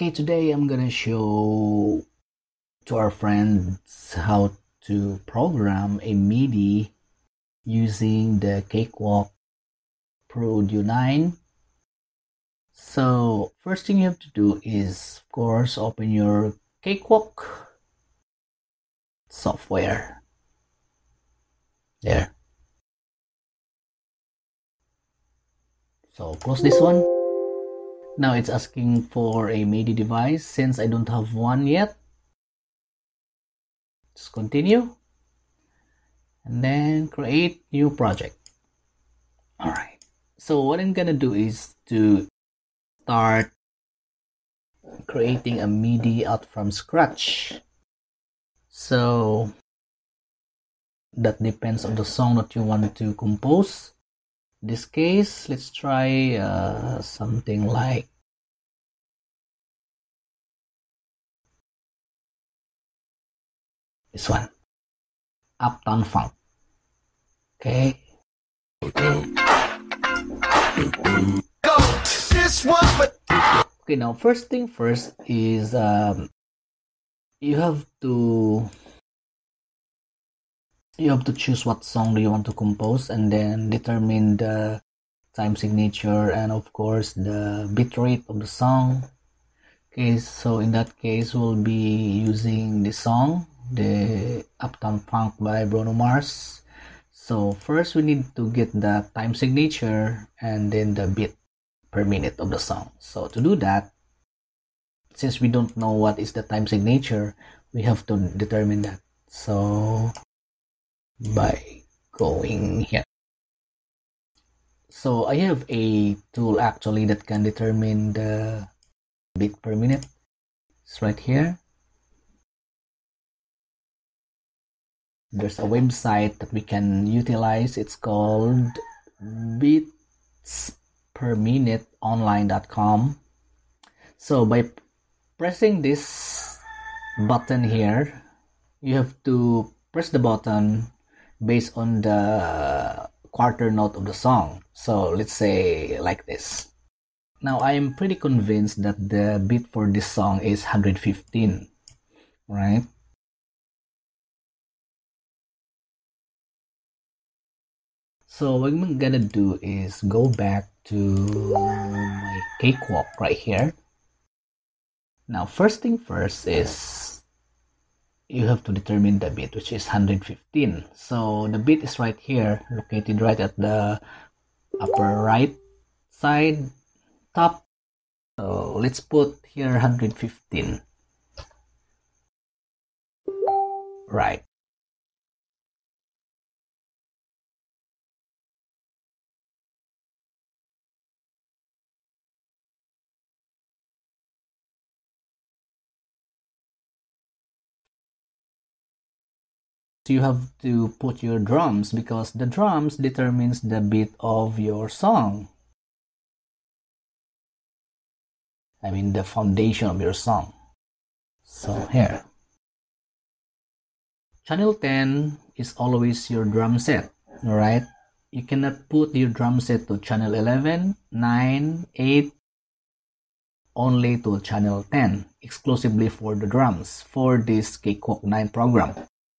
Okay, today I'm gonna show to our friends how to program a MIDI using the Cakewalk Pro Audio 9. So first thing you have to do is, of course, open your Cakewalk software. There. So close this one. Now it's asking for a MIDI device. Since I don't have one yet, just continue and then create new project. All right. So what I'm gonna do is to start creating a MIDI out from scratch. So that depends on the song that you want to compose. In this case, let's try something like this one, Uptown Funk. Okay. Okay, now first thing first is you have to choose what song do you want to compose, and then determine the time signature and of course the bit rate of the song. Okay, so in that case we'll be using the song, the Uptown Funk by Bruno Mars. So first we need to get the time signature and then the beat per minute of the song. So to do that, since we don't know what is the time signature, we have to determine that. So by going here. So I have a tool actually that can determine the beat per minute. It's right here. There's a website that we can utilize. It's called beatsperminuteonline.com. So by pressing this button here, you have to press the button based on the quarter note of the song. So let's say like this. Now I am pretty convinced that the beat for this song is 115, right? So what I'm gonna do is go back to my Cakewalk right here. Now first thing first is you have to determine the beat, which is 115. So the beat is right here, located right at the upper right side top. So let's put here 115. Right. So you have to put your drums because the drums determines the beat of your song. I mean the foundation of your song. So here. Channel 10 is always your drum set, alright? You cannot put your drum set to channel 11, 9, 8, only to channel 10, exclusively for the drums, for this Cakewalk 9 program.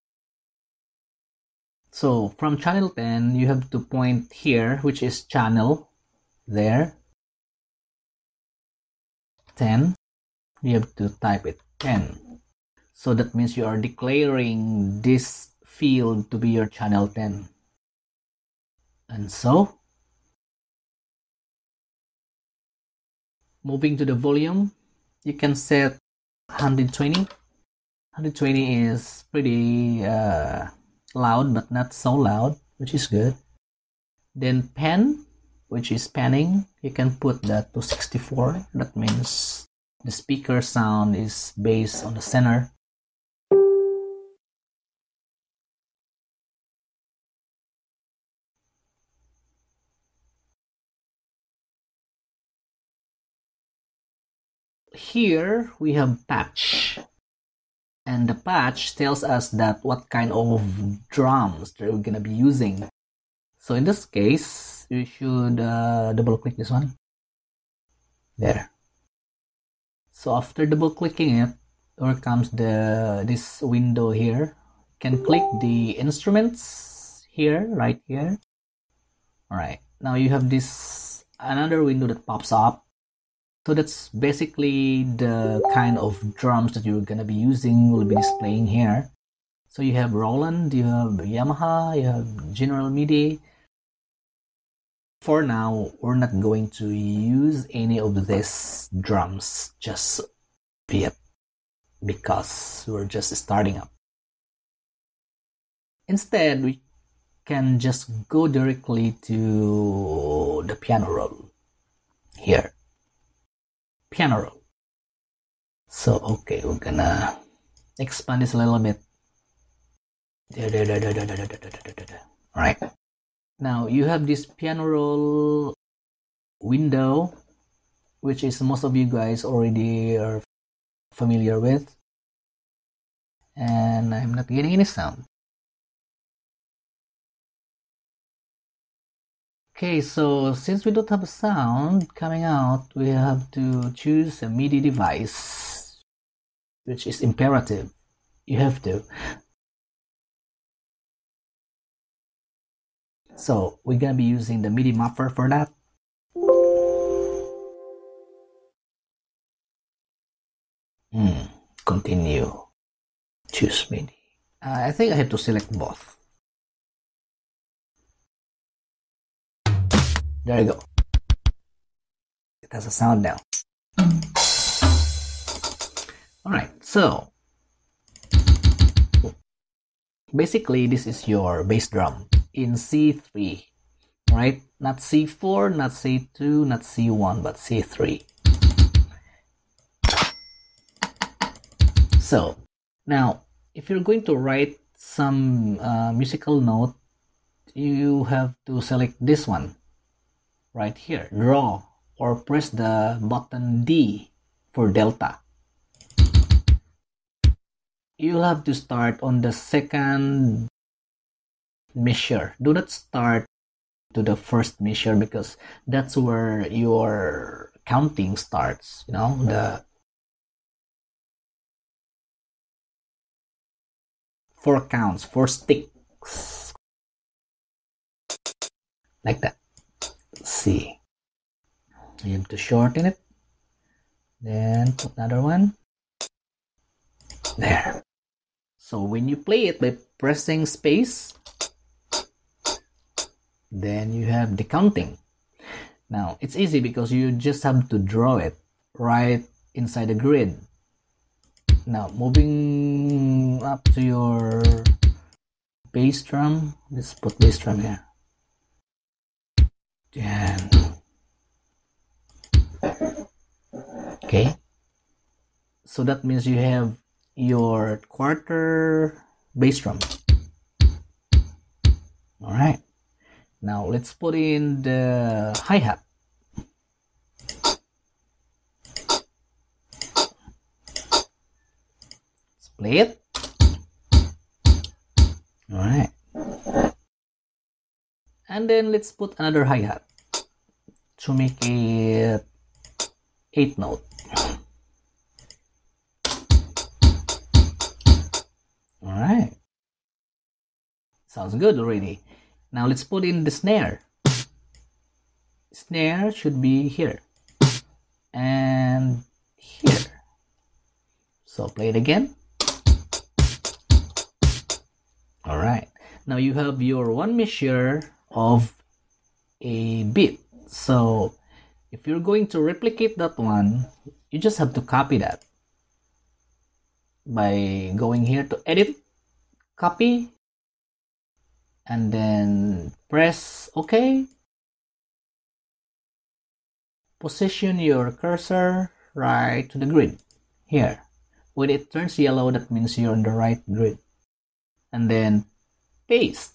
So from channel 10, you have to point here, which is channel, there, 10, you have to type it 10. So that means you are declaring this field to be your channel 10. And so, moving to the volume, you can set 120. 120 is pretty loud, but not so loud, which is good. Then pan, which is panning, you can put that to 64. That means the speaker sound is based on the center. Here we have patch, and the patch tells us that what kind of drums that we're gonna be using. So in this case, you should double click this one. There. So after double clicking it, here comes this window here. You can click the instruments here, right here. All right, now you have this another window that pops up. So that's basically the kind of drums that you're gonna be using, will be displaying here. So you have Roland, you have Yamaha, you have General MIDI. For now, we're not going to use any of these drums just yet because we're just starting up. Instead, we can just go directly to the piano roll here. Piano roll. So, okay, we're gonna expand this a little bit. All right. Now you have this piano roll window, which is most of you guys already are familiar with. And I'm not getting any sound. Okay, so since we don't have a sound coming out, we have to choose a MIDI device, which is imperative. You have to. So we're gonna be using the MIDI muffler for that. Continue. Choose MIDI. I think I have to select both. There you go. It has a sound now. Alright, so basically this is your bass drum in C3, right? Not C4, not C2, not C1, but C3. So now if you're going to write some musical note, you have to select this one right here, draw, or press the button D for delta. You'll have to start on the second measure. Do not start to the first measure because that's where your counting starts, you know, the 4 counts, 4 sticks, like that. Let's see, you have to shorten it, then put another one there. So when you play it by pressing space, then you have the counting. Now it's easy because you just have to draw it right inside the grid. Now moving up to your bass drum, let's put bass drum here. And okay, so that means you have your quarter bass drum. All right, now let's put in the hi-hat. Let's play it. All right, and then let's put another hi-hat to make it 8 note. All right, sounds good already. Now let's put in the snare. Snare should be here and here. So play it again. All right, now you have your 1 measure of a beat. So if you're going to replicate that one, you just have to copy that by going here to edit, copy, and then press OK. Position your cursor right to the grid here. When it turns yellow, that means you're on the right grid. And then paste.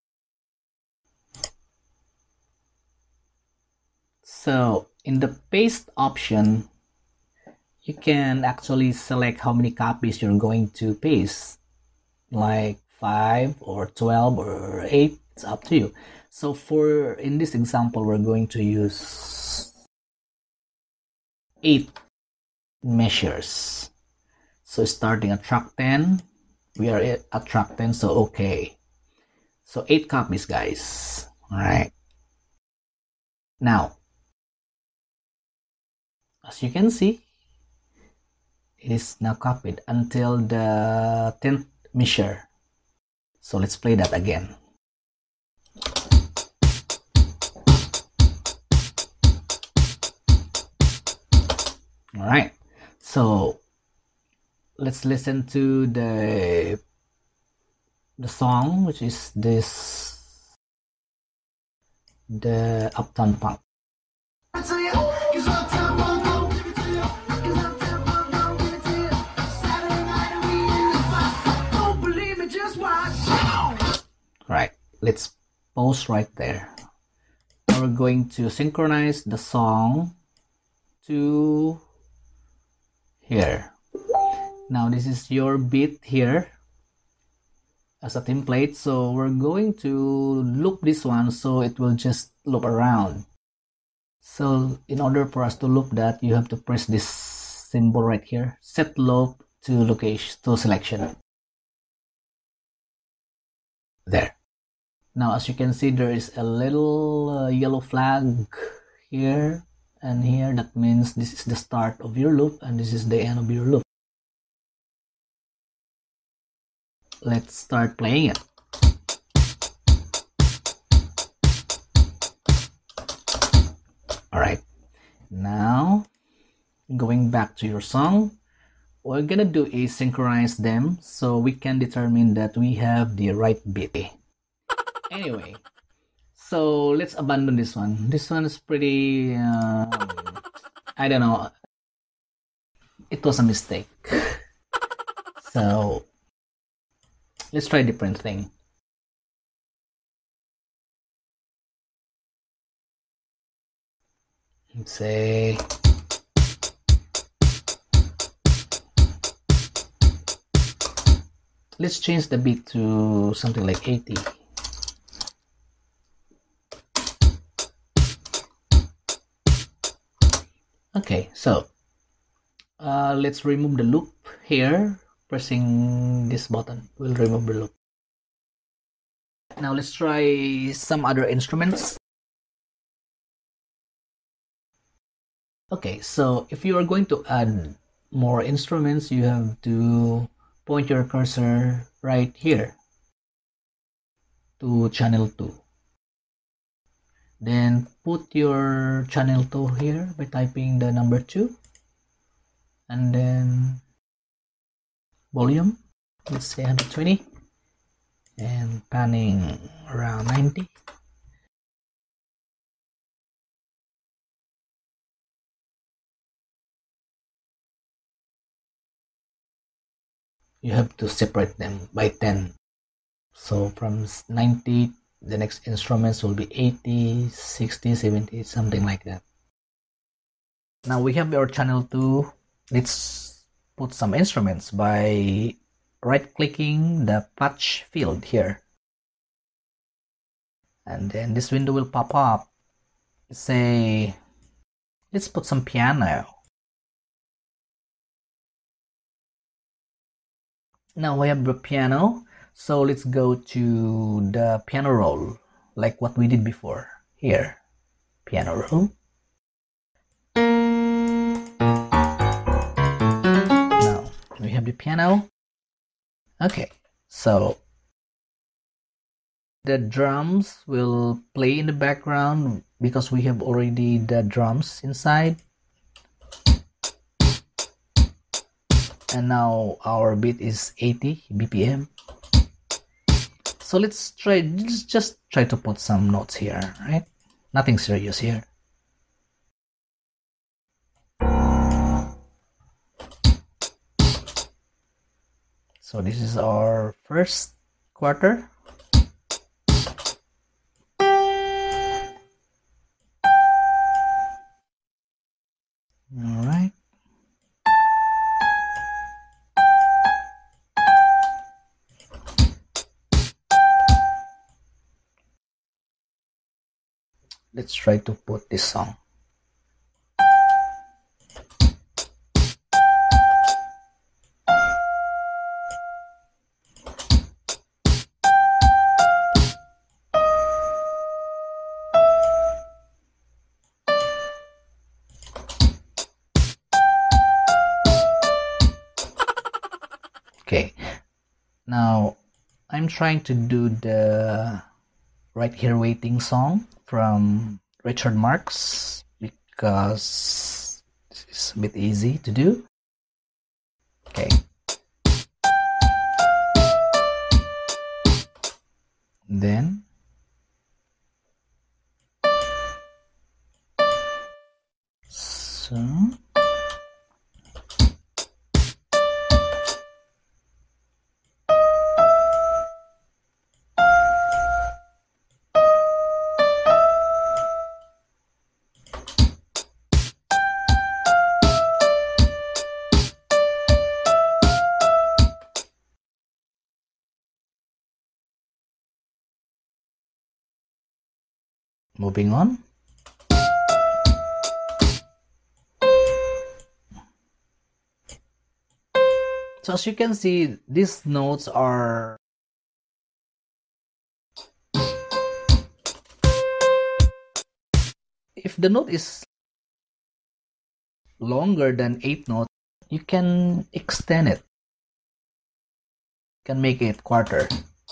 So in the paste option, you can actually select how many copies you're going to paste, like 5 or 12 or 8, it's up to you. So in this example, we're going to use 8 measures. So starting at track 10, we are at track 10, so okay. So 8 copies, guys. All right. Now, as you can see, it is now copied until the 10th measure. So let's play that again. All right. So let's listen to the song, which is the Uptown Funk. Right, let's pause right there. Now we're going to synchronize the song to here. Now this is your beat here as a template, so we're going to loop this one so it will just loop around. So in order for us to loop that, you have to press this symbol right here, set loop to location to selection. There. Now as you can see, there is a little yellow flag here and here. That means this is the start of your loop and this is the end of your loop. Let's start playing it. Alright, now going back to your song, what we're gonna do is synchronize them so we can determine that we have the right beat. Anyway, so let's abandon this one. This one is pretty, I don't know, it was a mistake. So let's try a different thing. Let's say let's change the beat to something like 80. Okay, so let's remove the loop here. Pressing this button will remove the loop. Now let's try some other instruments. Okay, so if you are going to add more instruments, you have to point your cursor right here to channel 2. Then put your channel 2 here by typing the number 2. And then volume, let's say 120. And panning around 90. You have to separate them by 10. So from 90, the next instruments will be 80, 60, 70, something like that. Now we have our channel 2. Let's put some instruments by right-clicking the patch field here. And then this window will pop up. Say, let's put some piano. Now we have the piano, so let's go to the piano roll, like what we did before. Here, piano roll. Now we have the piano. Okay, so the drums will play in the background because we have already the drums inside. And now our beat is 80 BPM. So let's just try to put some notes here, right? Nothing serious here. So this is our first quarter. All right. Let's try to put this song. Now I'm trying to do the Right Here Waiting song from Richard Marx because this is a bit easy to do. Okay. Then so moving on. So as you can see, these notes are if the note is longer than 8 notes, you can extend it. You can make it quarter.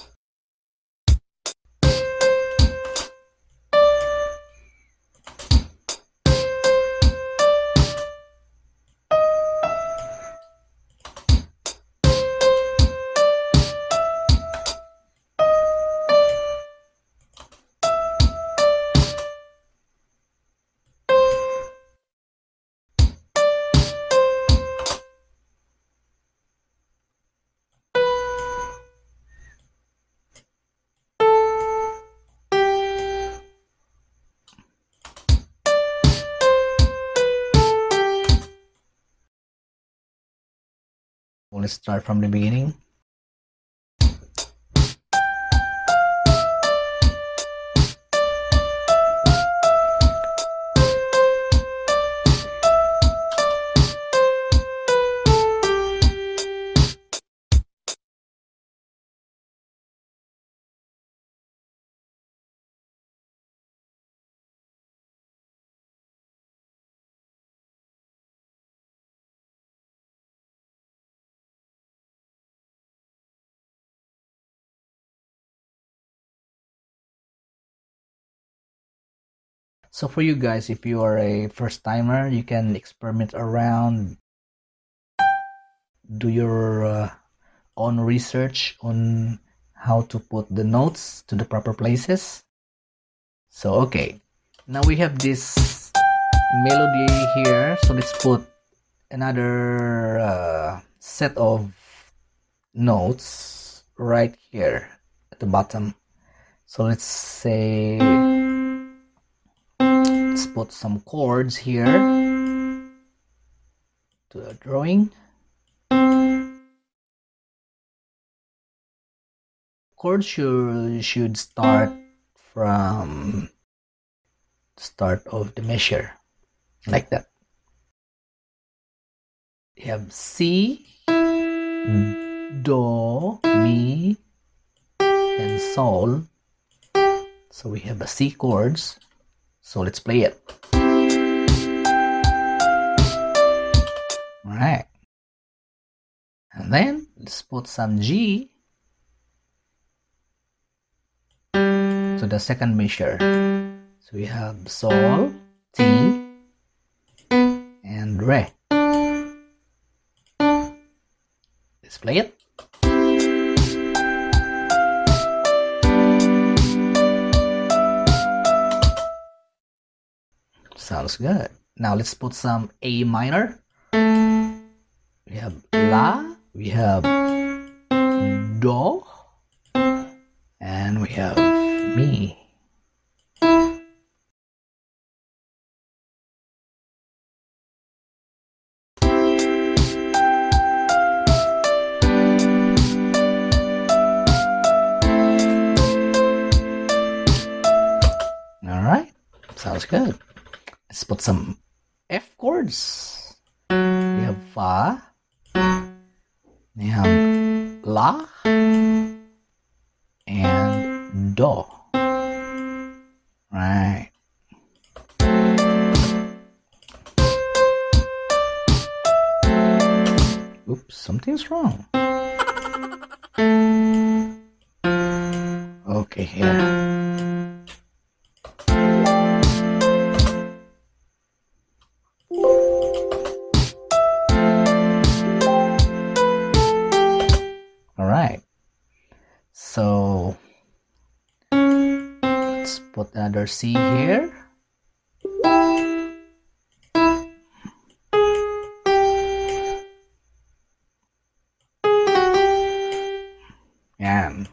Let's start from the beginning. So for you guys, if you are a first timer, you can experiment around, do your own research on how to put the notes to the proper places. So okay, now we have this melody here, so let's put another set of notes right here at the bottom. So let's say let's put some chords here to the drawing. Chords should start from the start of the measure, like that. You have C, Do, Mi, and Sol. So we have the C chords. So let's play it. Alright. And then let's put some G to the second measure. So we have Sol, Ti, and Re. Let's play it. Sounds good. Now let's put some A minor. We have La, we have Do, and we have Mi. Alright, sounds good. Let's put some F chords. We have Fa, we have La, and Do. Right. Oops, something's wrong. Okay, here. Alright, so let's put another C here. And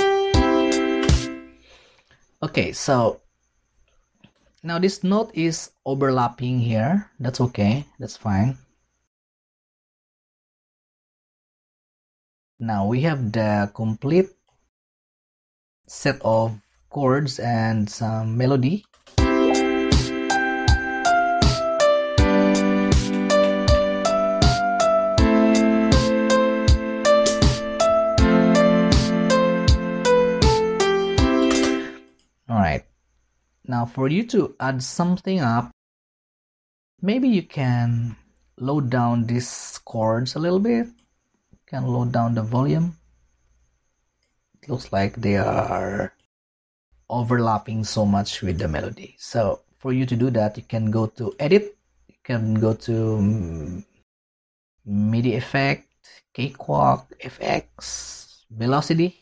okay, so now this note is overlapping here. That's okay, that's fine. Now we have the complete set of chords and some melody. Alright, now for you to add something up, maybe you can load down these chords a little bit. You can load down the volume. It looks like they are overlapping so much with the melody. So for you to do that, you can go to edit, you can go to MIDI effect, cakewalk, FX, velocity.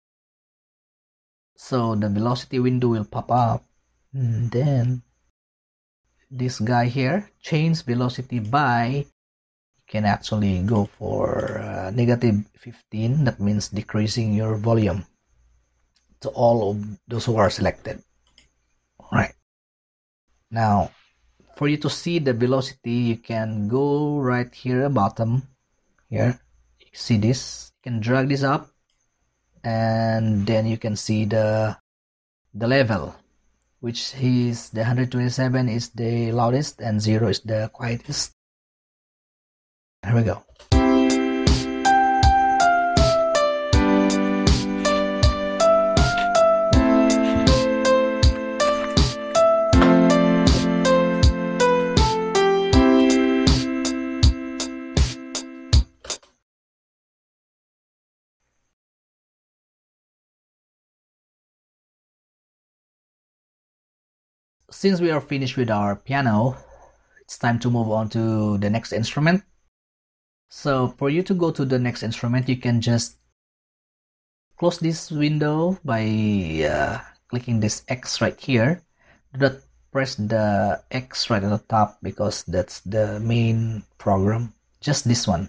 So the velocity window will pop up, and then this guy here, change velocity by, you can actually go for -15. That means decreasing your volume to all of those who are selected. All right, now for you to see the velocity, you can go right here bottom here. You see this, you can drag this up, and then you can see the level, which is the 127 is the loudest and 0 is the quietest. Here we go. Since we are finished with our piano, it's time to move on to the next instrument. So for you to go to the next instrument, you can just close this window by clicking this X right here. Do not press the X right at the top because that's the main program. Just this one.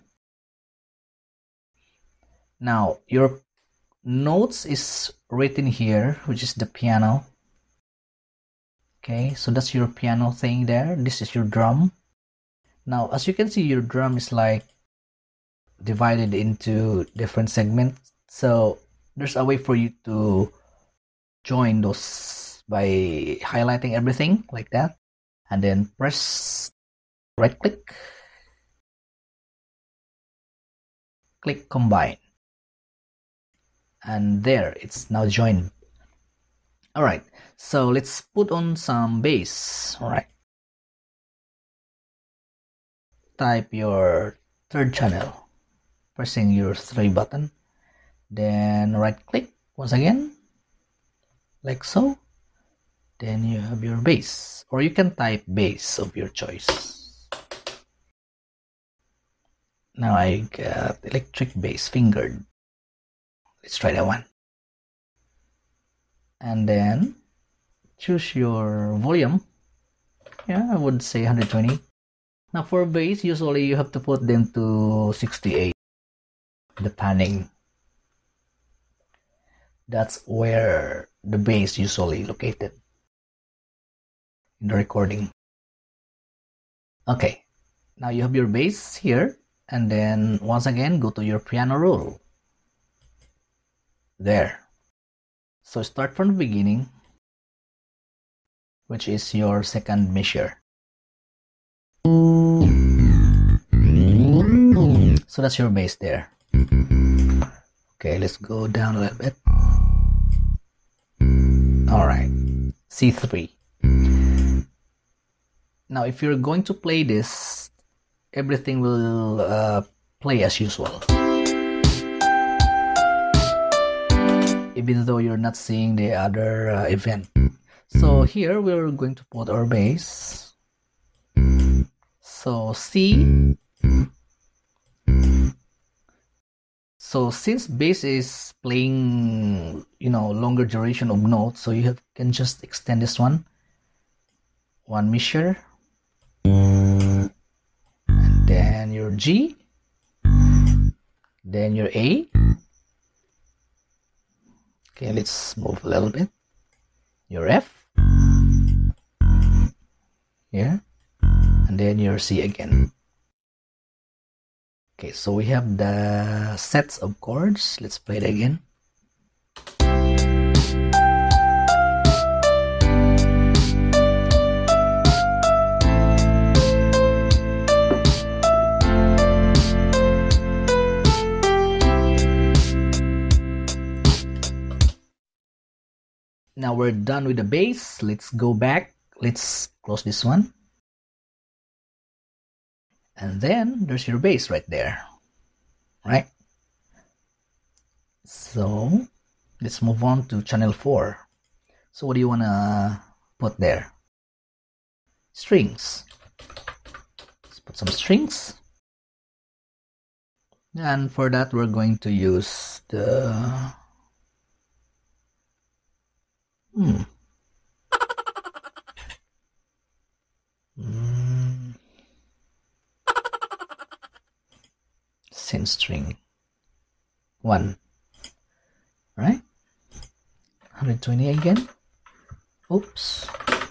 Now your notes is written here, which is the piano. Okay, so that's your piano thing there. This is your drum. Now, as you can see, your drum is like divided into different segments. So there's a way for you to join those by highlighting everything like that. And then press right click. Click combine. And there, it's now joined. Alright, so let's put on some bass. Alright. Type your third channel, pressing your 3 button. Then right click once again, like so. Then you have your bass, or you can type bass of your choice. Now I got electric bass fingered. Let's try that one. And then choose your volume. Yeah, I would say 120. Now for bass, usually you have to put them to 68, the panning. That's where the bass usually located in the recording. Okay, now you have your bass here, and then once again go to your piano roll. There. So start from the beginning, which is your second measure. So that's your bass there. Okay, let's go down a little bit. Alright, C3. Now if you're going to play this, everything will play as usual. even though you're not seeing the other event. So here we're going to put our bass. So C. So since bass is playing, longer duration of notes, so you can just extend this one measure, and then your G, then your A. Okay, let's move a little bit. Your F here, and then your C again. Okay, so we have the sets of chords. Let's play it again. Now we're done with the bass. Let's go back. Let's close this one. And then there's your bass right there, right? So let's move on to channel 4. So what do you want to put there? Strings. Let's put some strings. And for that, we're going to use the synth string 1, right? 120 again. Oops.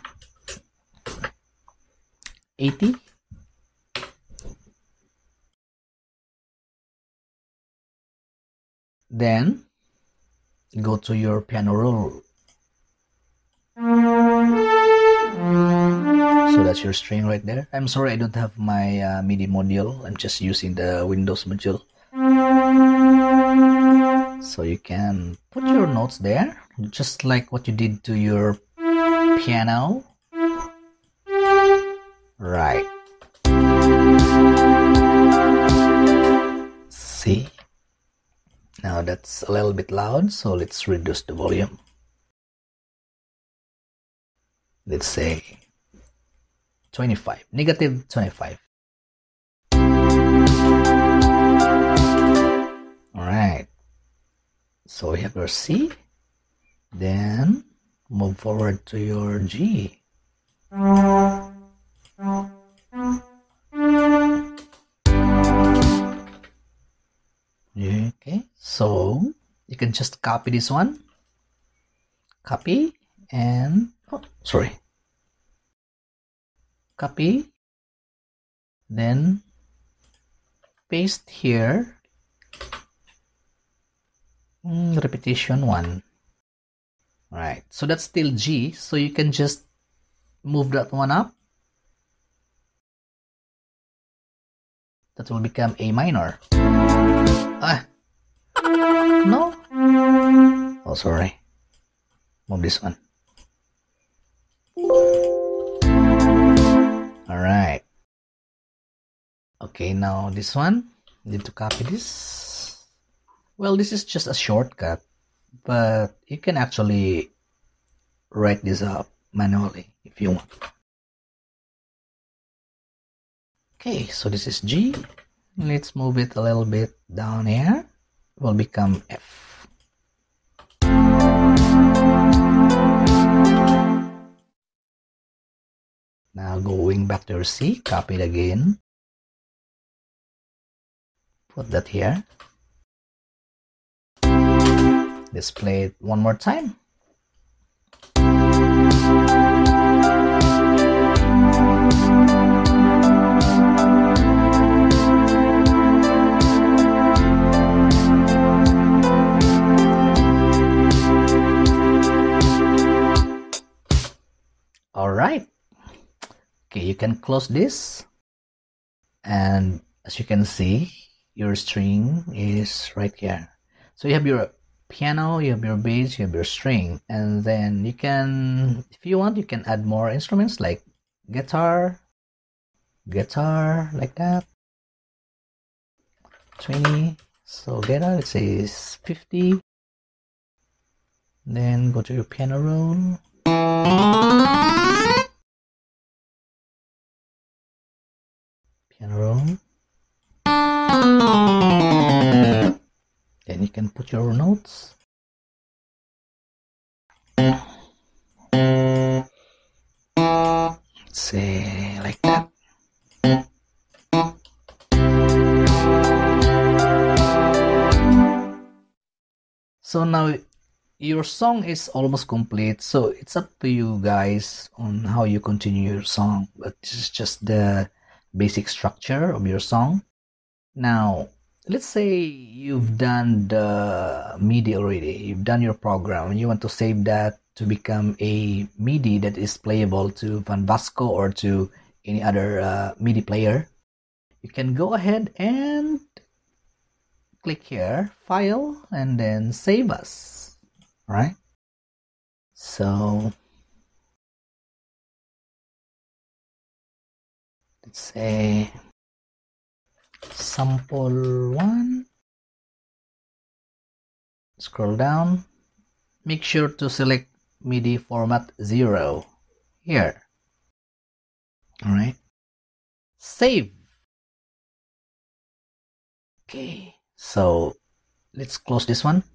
80. Then go to your piano roll. So that's your string right there. I'm sorry I don't have my MIDI module. I'm just using the Windows module. So you can put your notes there, just like what you did to your piano. Right. See? Now that's a little bit loud, so let's reduce the volume. Let's say 25, negative 25. Alright, so we have your C, then move forward to your G. Okay, so you can just copy this one, copy, and copy, then paste here, repetition 1. Right, so that's still G, so you can just move that one up. That will become A minor. No. Oh, sorry. Move this one. Alright. Okay, now this one. Need to copy this. Well, this is just a shortcut, but you can actually write this up manually if you want. Okay, so this is G. Let's move it a little bit down here. It will become F. Now going back to your C, copy it again. Put that here. Let's play it one more time. Alright. Okay, you can close this. And as you can see, your string is right here. So you have your piano, you have your bass, you have your string. And then you can, if you want, you can add more instruments like guitar, like that. 20. So guitar, let's say is 50. Then go to your piano roll. Piano roll. Then you can put your notes. Let's say like that. So now your song is almost complete, so it's up to you guys on how you continue your song, but this is just the basic structure of your song. Now let's say you've done the MIDI already, you've done your program, and you want to save that to become a MIDI that is playable to Van Vasco or to any other MIDI player. You can go ahead and click here, file, and then save as. All right, so let's say sample 1. Scroll down, make sure to select MIDI format 0 here. All right, save. Okay, so let's close this one.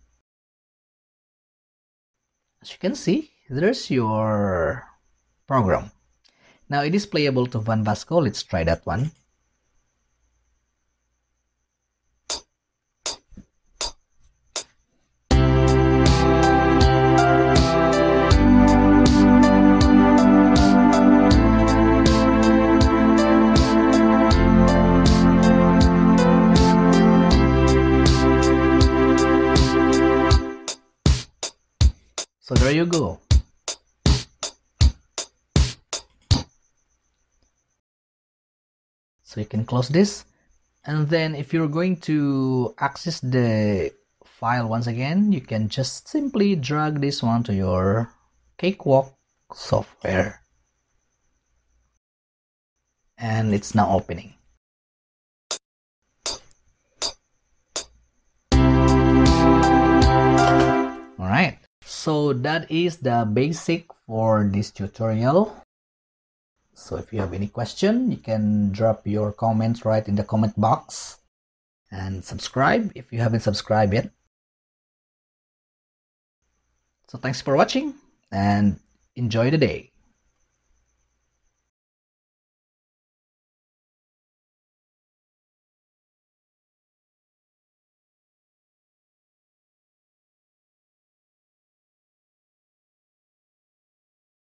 As you can see, there's your program. Now it is playable to Van Vasco. Let's try that one. So there you go. So you can close this, and then if you're going to access the file once again, you can just simply drag this one to your Cakewalk software, and it's now opening. Alright, so that is the basic for this tutorial. So if you have any question, you can drop your comments right in the comment box, and subscribe if you haven't subscribed yet. So thanks for watching and enjoy the day.